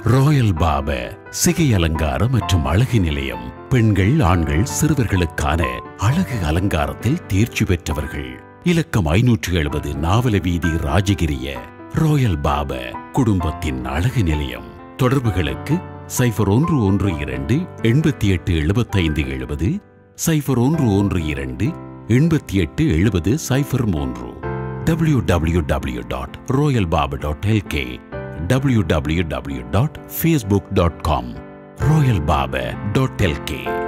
Royal barber சிகை அலங்காரம் மற்றும் அழகு நிலையம். பெண்கள், ஆண்கள், சிறுவர்களுக்கான அழகு அலங்காரத்தில் தேர்ச்சி பெற்றவர்கள். இலக்கம் 570 நாவல வீதி, ராஜகிரிய. ராயல் பார்பர் குடும்பத்தின் அழகு நிலையம். தொடர்புகளுக்கு 0112 887570, 0112 887003, www.royalbarber.lk, www.facebook.com, royalbarber.lk.